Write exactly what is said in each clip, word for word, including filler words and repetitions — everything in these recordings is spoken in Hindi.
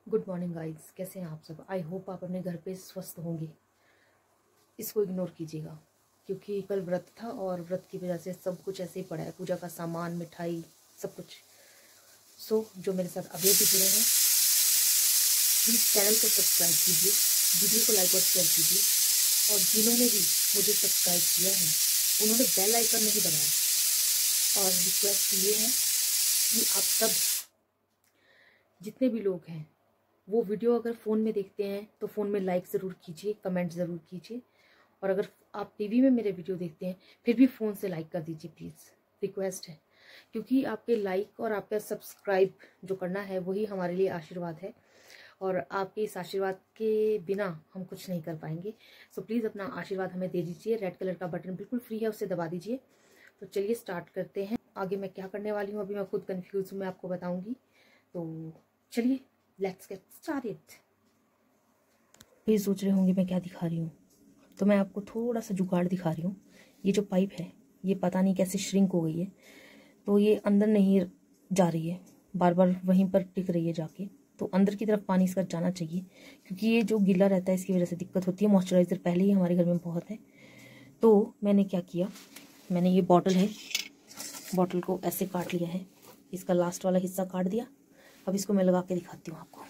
गुड मॉर्निंग गाइस, कैसे हैं आप सब। आई होप आप अपने घर पे स्वस्थ होंगे। इसको इग्नोर कीजिएगा क्योंकि कल व्रत था और व्रत की वजह से सब कुछ ऐसे ही पड़ा है, पूजा का सामान, मिठाई, सब कुछ। सो so, जो मेरे साथ अभी भी जुड़े हैं प्लीज़ चैनल को सब्सक्राइब कीजिए, वीडियो को लाइक और शेयर कीजिए, और जिन्होंने भी मुझे सब्सक्राइब किया है उन्होंने बेल आइकन नहीं दबाया। और रिक्वेस्ट ये है कि आप सब जितने भी लोग हैं वो वीडियो अगर फ़ोन में देखते हैं तो फ़ोन में लाइक ज़रूर कीजिए, कमेंट ज़रूर कीजिए, और अगर आप टीवी में मेरे वीडियो देखते हैं फिर भी फ़ोन से लाइक कर दीजिए प्लीज़, रिक्वेस्ट है। क्योंकि आपके लाइक और आपका सब्सक्राइब जो करना है वही हमारे लिए आशीर्वाद है, और आपके इस आशीर्वाद के बिना हम कुछ नहीं कर पाएंगे। सो प्लीज़ अपना आशीर्वाद हमें दे दीजिए। रेड कलर का बटन बिल्कुल फ्री है, उसे दबा दीजिए। तो चलिए स्टार्ट करते हैं। आगे मैं क्या करने वाली हूँ अभी मैं खुद कन्फ्यूज़ हूँ, मैं आपको बताऊँगी। तो चलिए लेट्स गेट स्टार्टेड। ये सोच रहे होंगे मैं क्या दिखा रही हूँ, तो मैं आपको थोड़ा सा जुगाड़ दिखा रही हूँ। ये जो पाइप है ये पता नहीं कैसे श्रिंक हो गई है, तो ये अंदर नहीं जा रही है, बार बार वहीं पर टिक रही है जाके। तो अंदर की तरफ पानी इसका जाना चाहिए, क्योंकि ये जो गीला रहता है इसकी वजह से दिक्कत होती है। मॉइस्चराइज़र पहले ही हमारे घर में बहुत है। तो मैंने क्या किया, मैंने ये बॉटल है, बॉटल को ऐसे काट लिया है, इसका लास्ट वाला हिस्सा काट दिया। अब इसको मैं लगा के दिखाती हूँ आपको।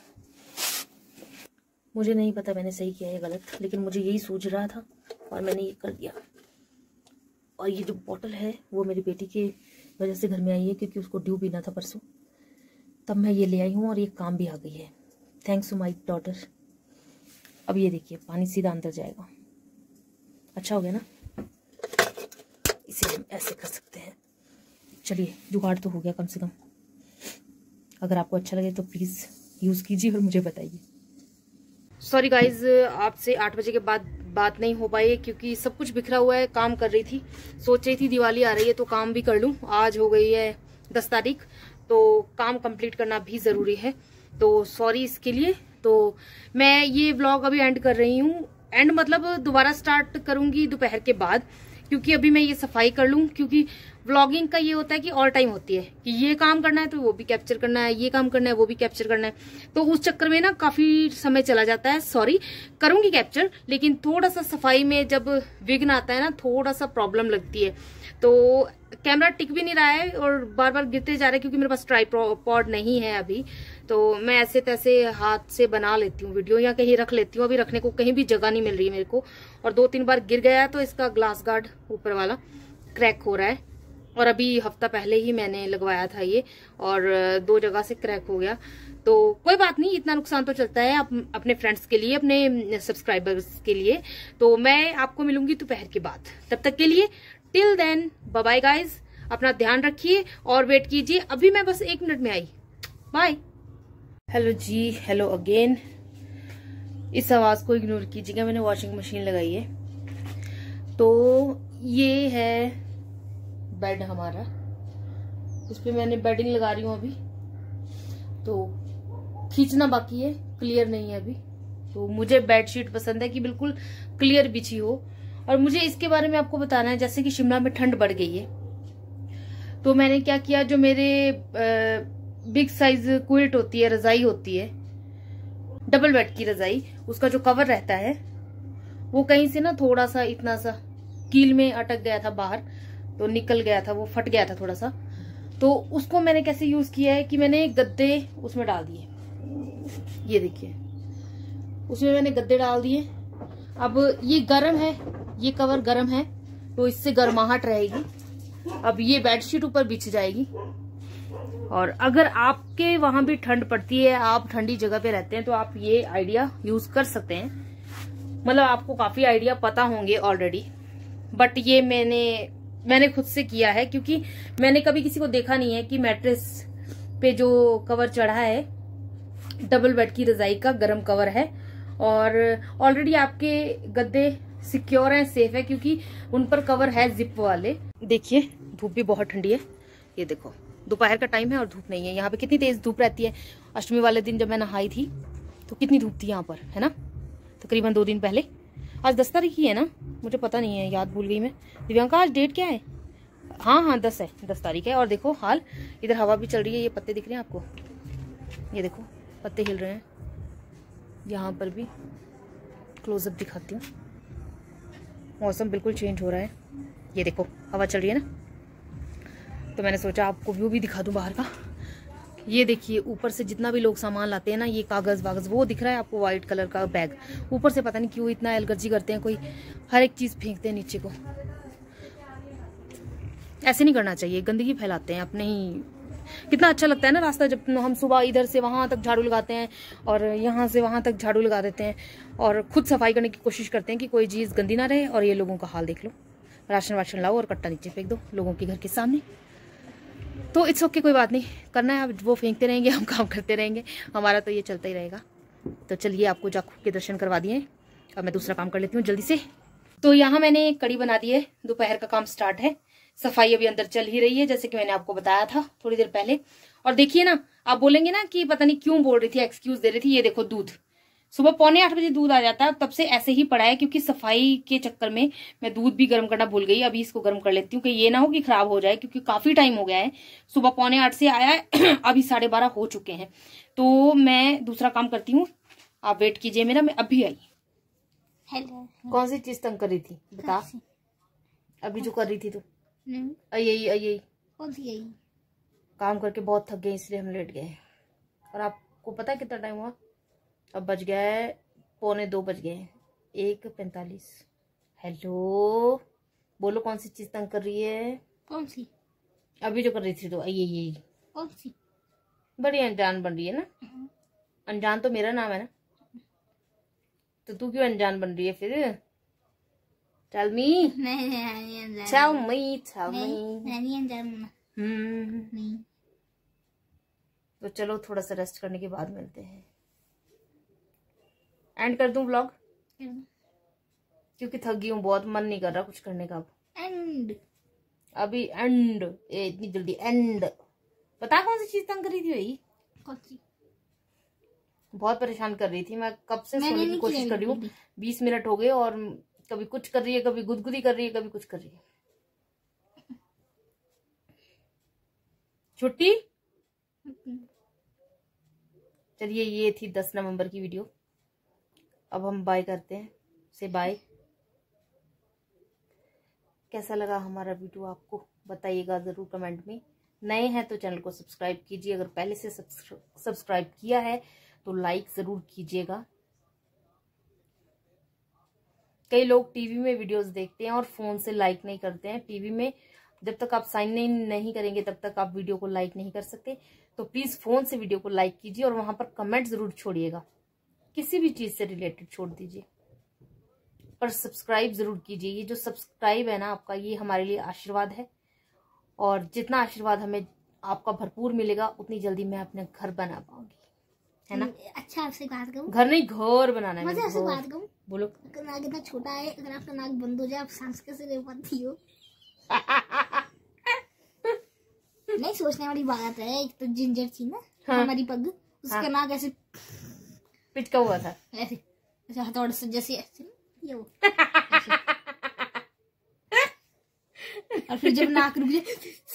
मुझे नहीं पता मैंने सही किया या गलत, लेकिन मुझे यही सूझ रहा था और मैंने ये कर दिया। और ये जो बॉटल है वो मेरी बेटी के वजह से घर में आई है, क्योंकि उसको ड्यू पीना था परसों, तब मैं ये ले आई हूँ और ये काम भी आ गई है। Thanks to my daughter. अब ये देखिए पानी सीधा अंदर जाएगा। अच्छा हो गया ना। इसे हम ऐसे कर सकते हैं। चलिए जुगाड़ तो हो गया कम से कम। अगर आपको अच्छा लगे तो प्लीज़ यूज़ कीजिए और मुझे बताइए। सॉरी गाइज, आपसे आठ बजे के बाद बात नहीं हो पाई क्योंकि सब कुछ बिखरा हुआ है। काम कर रही थी, सोच रही थी दिवाली आ रही है तो काम भी कर लूँ। आज हो गई है दस तारीख, तो काम कंप्लीट करना भी ज़रूरी है। तो सॉरी इसके लिए। तो मैं ये व्लॉग अभी एंड कर रही हूँ। एंड मतलब दोबारा स्टार्ट करूँगी दोपहर के बाद, क्योंकि अभी मैं ये सफाई कर लूँ। क्योंकि व्लॉगिंग का ये होता है कि ऑल टाइम होती है कि ये काम करना है तो वो भी कैप्चर करना है, ये काम करना है वो भी कैप्चर करना है। तो उस चक्कर में ना काफी समय चला जाता है। सॉरी, करूंगी कैप्चर, लेकिन थोड़ा सा सफाई में जब विघ्न आता है ना थोड़ा सा प्रॉब्लम लगती है। तो कैमरा टिक भी नहीं रहा है और बार बार गिरते जा रहा है, क्योंकि मेरे पास ट्राइपॉड नहीं है अभी। तो मैं ऐसे तैसे हाथ से बना लेती हूँ वीडियो, या कहीं रख लेती हूँ। अभी रखने को कहीं भी जगह नहीं मिल रही है मेरे को, और दो तीन बार गिर गया तो इसका ग्लास गार्ड ऊपर वाला क्रैक हो रहा है। और अभी हफ्ता पहले ही मैंने लगवाया था ये, और दो जगह से क्रैक हो गया। तो कोई बात नहीं, इतना नुकसान तो चलता है अप, अपने फ्रेंड्स के लिए, अपने सब्सक्राइबर्स के लिए। तो मैं आपको मिलूंगी दोपहर के बाद। तब तक के लिए till then bye bye guys. अपना ध्यान रखिए और वेट कीजिए। अभी मैं बस एक मिनट में आई। बाय। हेलो जी, हेलो अगेन। इस आवाज को इग्नोर कीजिएगा, मैंने वॉशिंग मशीन लगाई है। तो ये है बेड हमारा, इस पे मैंने बेडिंग लगा रही हूँ अभी। तो खींचना बाकी है, क्लियर नहीं है अभी। तो मुझे बेडशीट पसंद है कि बिल्कुल क्लियर बिछी हो। और मुझे इसके बारे में आपको बताना है, जैसे कि शिमला में ठंड बढ़ गई है, तो मैंने क्या किया, जो मेरे बिग साइज क्विल्ट होती है, रजाई होती है, डबल बेड की रजाई, उसका जो कवर रहता है वो कहीं से ना थोड़ा सा इतना सा कील में अटक गया था बाहर, तो निकल गया था, वो फट गया था थोड़ा सा। तो उसको मैंने कैसे यूज किया है कि मैंने गद्दे उसमें डाल दिए। ये देखिए, उसमें मैंने गद्दे डाल दिए। अब ये गर्म है, ये कवर गर्म है, तो इससे गर्माहट रहेगी। अब ये बेडशीट ऊपर बिछ जाएगी। और अगर आपके वहां भी ठंड पड़ती है, आप ठंडी जगह पे रहते हैं, तो आप ये आइडिया यूज कर सकते हैं। मतलब आपको काफी आइडिया पता होंगे ऑलरेडी, बट ये मैंने मैंने खुद से किया है, क्योंकि मैंने कभी किसी को देखा नहीं है कि मैट्रेस पे जो कवर चढ़ा है डबल बेड की रजाई का गर्म कवर है, और ऑलरेडी आपके गद्दे सिक्योर हैं, सेफ है, क्योंकि उन पर कवर है जिप वाले। देखिए धूप भी बहुत ठंडी है। ये देखो दोपहर का टाइम है और धूप नहीं है। यहाँ पे कितनी तेज धूप रहती है। अष्टमी वाले दिन जब मैं नहाई थी तो कितनी धूप थी यहाँ पर, है ना, तकरीबन दो दिन पहले। आज दस तारीख ही है ना, मुझे पता नहीं है, याद भूल गई मैं। दिव्यांका आज डेट क्या है? हाँ हाँ दस है, दस तारीख है। और देखो हाल, इधर हवा भी चल रही है। ये पत्ते दिख रहे हैं आपको, ये देखो पत्ते हिल रहे हैं। यहाँ पर भी क्लोजअप दिखाती हूँ। मौसम बिल्कुल चेंज हो रहा है, ये देखो हवा चल रही है ना, तो मैंने सोचा आपको व्यू भी दिखा दूँ बाहर का। ये देखिए ऊपर से जितना भी लोग सामान लाते हैं ना, ये कागज़ वागज़ वो दिख रहा है आपको, वाइट कलर का बैग। ऊपर से पता नहीं क्यों इतना एलगर्जी करते हैं, कोई हर एक चीज़ फेंकते हैं नीचे को। ऐसे नहीं करना चाहिए, गंदगी फैलाते हैं अपने ही। कितना अच्छा लगता है ना रास्ता, जब हम सुबह इधर से वहाँ तक झाड़ू लगाते हैं और यहाँ से वहाँ तक झाड़ू लगा देते हैं और खुद सफाई करने की कोशिश करते हैं कि कोई चीज़ गंदी ना रहे। और ये लोगों का हाल देख लो, राशन वाशन लाओ और कट्टा नीचे फेंक दो लोगों के घर के सामने। तो इट्स ओके, कोई बात नहीं, करना है, अब वो फेंकते रहेंगे, हम काम करते रहेंगे, हमारा तो ये चलता ही रहेगा। तो चलिए आपको जाखू के दर्शन करवा दिए, अब मैं दूसरा काम कर लेती हूँ जल्दी से। तो यहाँ मैंने कड़ी बना दी है, दोपहर का काम स्टार्ट है। सफाई अभी अंदर चल ही रही है, जैसे कि मैंने आपको बताया था थोड़ी देर पहले। और देखिए ना, आप बोलेंगे ना कि पता नहीं क्यों बोल रही थी, एक्सक्यूज दे रही थी। ये देखो दूध, सुबह पौने आठ बजे दूध आ जाता है, तब से ऐसे ही पड़ा है, क्योंकि सफाई के चक्कर में मैं दूध भी गर्म करना भूल गई। अभी इसको गर्म कर लेती हूँ कि ये ना हो कि खराब हो जाए, क्योंकि काफी टाइम हो गया है, सुबह पौने आठ से आया है अभी साढ़े बारह हो चुके हैं। तो मैं दूसरा काम करती हूँ, आप वेट कीजिए मेरा, मैं अभी आई। हेलो, कौन सी चीज तंग कर रही थी बता, अभी जो कर रही थी तो यही यही कौन सी यही काम करके बहुत थक गए, इसलिए हम लेट गए। और आपको पता है कितना टाइम हुआ? अब बज गया है पौने दो बज गए हैं, एक पैंतालीस। हेलो, बोलो कौन सी चीज तंग कर रही है? कौन सी? अभी जो कर रही थी तो यही यही कौन सी? बड़ी अनजान बन रही है ना। अनजान तो मेरा नाम है ना, तो तू क्यों अनजान बन रही है फिर? Tell me. नहीं नहीं अनजान। Tell me, tell me. नहीं अनजान। हम्म नहीं। तो चलो थोड़ा सा रेस्ट करने के बाद मिलते हैं। एंड कर दूं व्लॉग, क्योंकि थक गई हूँ बहुत, मन नहीं कर रहा कुछ करने का। अब एंड अभी एंड ए, इतनी जल्दी एंड। पता कौन सी चीज तंग कर रही थी भाई? कौन सी? बहुत परेशान कर रही थी, मैं कब से सोने की कोशिश कर रही हूँ। बीस मिनट हो गए और कभी कुछ कर रही है, कभी गुदगुदी कर रही है, कभी कुछ कर रही है। छुट्टी। चलिए ये थी दस नवंबर की वीडियो, अब हम बाय करते हैं। से बाय। कैसा लगा हमारा वीडियो आपको बताइएगा जरूर कमेंट में। नए हैं तो चैनल को सब्सक्राइब कीजिए, अगर पहले से सब्सक्राइब किया है तो लाइक जरूर कीजिएगा। कई लोग टीवी में वीडियोस देखते हैं और फोन से लाइक नहीं करते हैं। टीवी में जब तक आप साइन इन नहीं करेंगे तब तक आप वीडियो को लाइक नहीं कर सकते। तो प्लीज फोन से वीडियो को लाइक कीजिए और वहां पर कमेंट जरूर छोड़िएगा, किसी भी चीज से रिलेटेड छोड़ दीजिए, पर सब्सक्राइब जरूर कीजिए। ये जो सब्सक्राइब है ना आपका, ये हमारे लिए आशीर्वाद है, और जितना आशीर्वाद हमें आपका भरपूर मिलेगा उतनी जल्दी मैं अपने घर बना पाऊंगी, है ना? अच्छा आपसे बात कहूं? घर नहीं, घर बनाना है। मुझे आपसे बात कहूं? बोलो। अगर नाक इतना छोटा है, अगर आपका नाक बंद हो जाए, आप सांस कैसे ले पाती हो? नहीं, सोचने वाली बात है। एक तो जिंजर थी ना, हाँ। हमारी पग, उसका हाँ। नाक ऐसे पिचका हुआ था, ऐसे ऐसे हथौड़े से, जैसे ऐसे ये वो और फिर जब नाक रुक जाए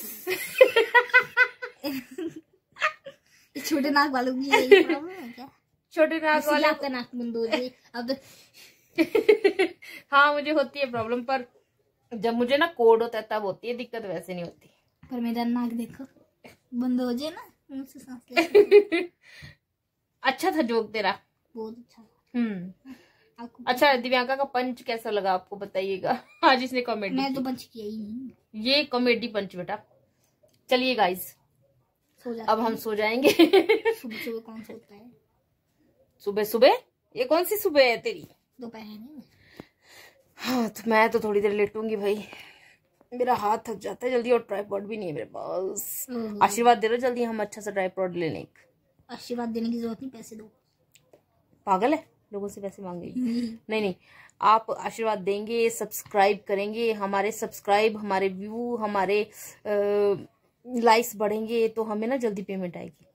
छोटे नाक वालों की यही प्रॉब्लम है क्या? छोटे नाक वाले आपका नाक बंद हो जाए अब तो हाँ मुझे होती है प्रॉब्लम, पर जब मुझे ना कोड होता है तब होती है दिक्कत, वैसे नहीं होती। पर मेरा नाक देखो बंद हो जाए ना, मुझसे सांस ले। अच्छा था जोक तेरा, बहुत अच्छा। हम्म अच्छा, दिव्यांका का पंच कैसा लगा आपको बताइएगा। आज इसने कॉमेडी, मैं तो पंच किया ही नहीं, ये कॉमेडी पंच बेटा। चलिए गाइस, अब हम सो जाएंगे। सुबह सुबह कौन सोता है? सुबह सुबह? ये कौन सी सुबह है तेरी? दोपहर में। हाँ तो मैं तो थोड़ी देर लेटूंगी भाई, मेरा हाथ थक जाता है जल्दी, और ट्राइपॉड भी नहीं है मेरे पास। आशीर्वाद दे दो जल्दी, हम अच्छा सा ट्राइपॉड ले लें। आशीर्वाद देने की जरूरत नहीं, पैसे दो। पागल है, लोगों से पैसे मांगेगी? नहीं नहीं, आप आशीर्वाद देंगे, सब्सक्राइब करेंगे, हमारे सब्सक्राइब, हमारे व्यू, हमारे लाइक्स बढ़ेंगे तो हमें ना जल्दी पेमेंट आएगी।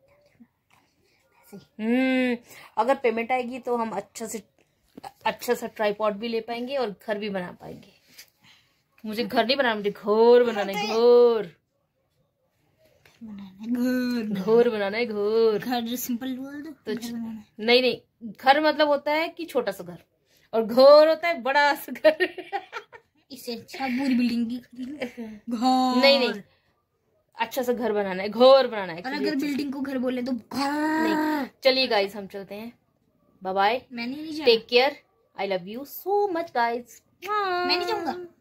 हम्म अगर पेमेंट आएगी तो हम अच्छा से अच्छा सा ट्राइपॉड भी ले पाएंगे और घर भी बना पाएंगे। मुझे घर नहीं बनाना, मुझे घर बनाना है, घर। बनाना है, घर घोर बनाना है, घोर। घर सिंपल बोल दो तो घर बनाना है। नहीं नहीं, घर मतलब होता है कि छोटा सा घर, और घोर होता है बड़ा सा घर। इससे अच्छा पूरी बिल्डिंग की घर। नहीं नहीं, अच्छा सा घर बनाना है, घोर बनाना है। और अगर बिल्डिंग को घर बोले तो नहीं। चलिए गाइस हम चलते हैं, बाय बाय, मैं नहीं जाऊंगा, take care, I love you so much guys. मैं नहीं जाऊंगा।